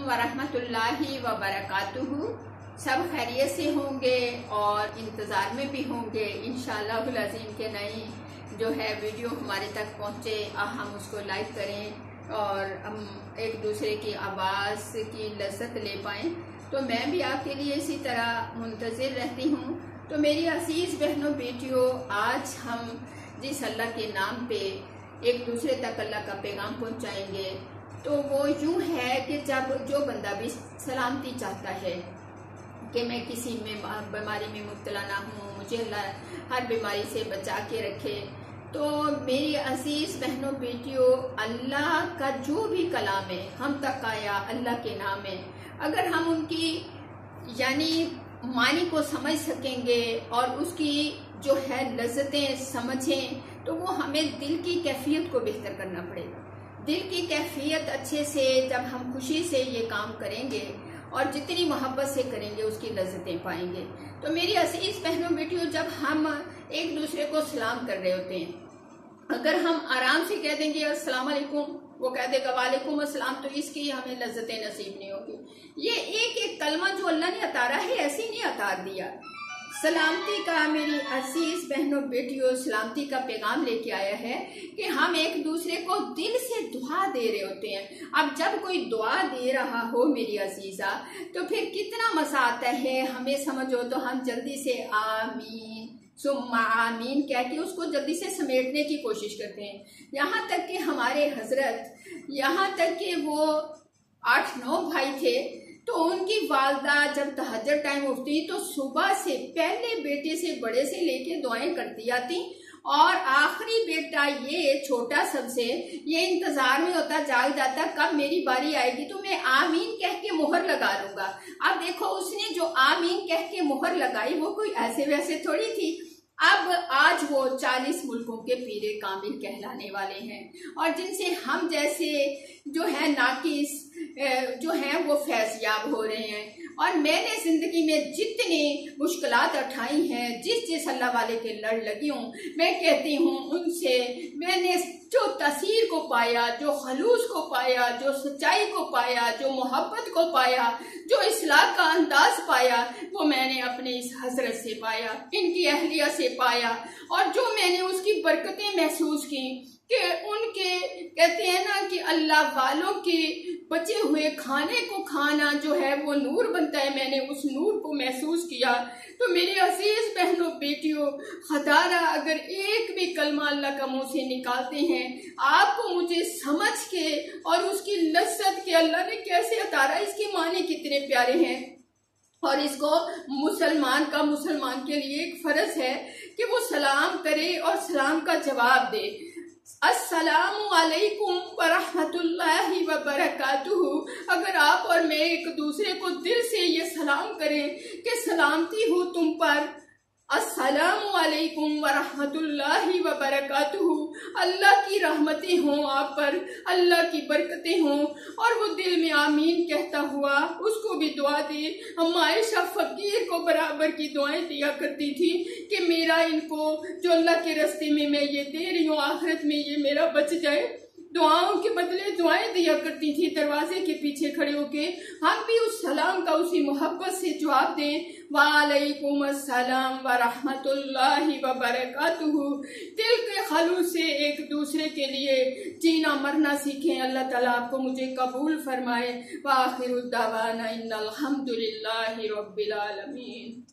वरहमतुल्लाहि वबरकातुहू। सब खैरियत से होंगे और इंतज़ार में भी होंगे इंशाअल्लाहुल अज़ीम के नई जो है वीडियो हमारे तक पहुँचे, हम उसको लाइक करें और हम एक दूसरे की आवाज़ की लज़्ज़त ले पाएँ। तो मैं भी आपके लिए इसी तरह मुंतज़िर रहती हूँ। तो मेरी अज़ीज़ बहनों बेटियों, आज हम जिस अल्लाह के नाम पे एक दूसरे तक अल्लाह का पैगाम पहुँचाएंगे तो वो यूँ है कि जब जो बंदा भी सलामती चाहता है कि मैं किसी में बीमारी में मुब्तला ना हूँ, मुझे अल्लाह हर बीमारी से बचा के रखे, तो मेरी अजीज बहनों बेटियों, अल्लाह का जो भी कलाम है हम तक आया अल्लाह के नाम है, अगर हम उनकी यानी मानी को समझ सकेंगे और उसकी जो है लज्जतें समझें, तो वो हमें दिल की कैफियत को बेहतर करना पड़ेगा। दिल की कैफियत अच्छे से जब हम खुशी से ये काम करेंगे और जितनी मोहब्बत से करेंगे उसकी लज्जतें पाएंगे। तो मेरी अजीज बहनों बेटियों, जब हम एक दूसरे को सलाम कर रहे होते हैं, अगर हम आराम से कह देंगे अस्सलाम वालेकुम, वो कह देगा वालेकुम अस्सलाम, तो इसकी हमें लज्जतें नसीब नहीं होगी। ये एक एक कलमा जो अल्लाह ने उतारा है ऐसे नहीं उतार दिया। सलामती का मेरी अजीज बहनों बेटियों सलामती का पैगाम लेके आया है कि हम एक दूसरे को दिल से दुआ दे रहे होते हैं। अब जब कोई दुआ दे रहा हो मेरी अजीजा, तो फिर कितना मजा आता है, हमें समझो तो हम जल्दी से आमीन सुम्मा आमीन कह के उसको जल्दी से समेटने की कोशिश करते हैं। यहाँ तक कि हमारे हजरत, यहाँ तक कि वो 8-9 भाई थे, तो उनकी वालदा जब तहज्जुद टाइम उठती तो सुबह से पहले बेटे से बड़े से लेके दुआएं करती आती और आखिरी बेटा ये छोटा सबसे ये इंतजार में होता, जाग जाता कब मेरी बारी आएगी तो मैं आमीन कह के मुहर लगा लूंगा। अब देखो उसने जो आमीन कह के मुहर लगाई वो कोई ऐसे वैसे थोड़ी थी। अब आज वो 40 मुल्कों के पीरे कामिल कहलाने वाले हैं और जिनसे हम जैसे जो है नाकिस जो है वो फैज़याब हो रहे हैं। और मैंने जिंदगी में जितनी मुश्किलात उठाई हैं, जिस अल्लाह वाले के लड़ लगी हूँ, मैं कहती हूँ उनसे मैंने जो तसीर को पाया, जो खलूस को पाया, जो सच्चाई को पाया, जो मोहब्बत को पाया, जो इस्लाह का अंदाज पाया, वो मैंने अपने इस हजरत से पाया, इनकी अहलिया से पाया। और जो मैंने उसकी बरकतें महसूस की कि उनके कहते हैं ना कि अल्लाह वालों के बचे हुए खाने को खाना जो है वो नूर बनता है, मैंने उस नूर को महसूस किया। तो मेरी अजीज बहनों बेटियों, खदारा अगर एक भी कलमा अल्लाह का मुंह से निकालते हैं, आपको मुझे समझ के और उसकी लज्जत के अल्लाह ने कैसे उतारा, इसके माने कितने प्यारे हैं। और इसको मुसलमान के लिए एक फर्ज है कि वो सलाम करे और सलाम का जवाब दे। अस्सलामु अलैकुम वरहमतुल्लाहि वबरकातुहू। अगर आप और मैं एक दूसरे को दिल से ये सलाम करें कि सलामती हो तुम पर, अस्सलामु अलैकुम वरहमतुल्लाहि वबरकातुहू, अल्लाह की रहमतें हों आप पर, अल्लाह की बरकतें हों, और वो दिल में आमीन कहता हुआ उसको भी दुआ दे। हम आयशा फकीर को बराबर की दुआएं दिया करती थी कि मेरा इनको जो अल्लाह के रास्ते में मैं ये दे रही हूँ, आखिरत में ये मेरा बच जाए। दुआओं के बदले दुआएं दिया करती थी दरवाजे के पीछे खड़े होके। हम भी उस सलाम का उसी मोहब्बत से जवाब दें, वालेकुम अस्सलाम व रहमतुल्लाहि व बरकातुहू। दिल के खलूस से एक दूसरे के लिए जीना मरना सीखें। अल्लाह ताला आपको मुझे कबूल फरमाए। व आखिरु दावाना इन्नल हम्दुलिल्लाहि रब्बिल आलमीन।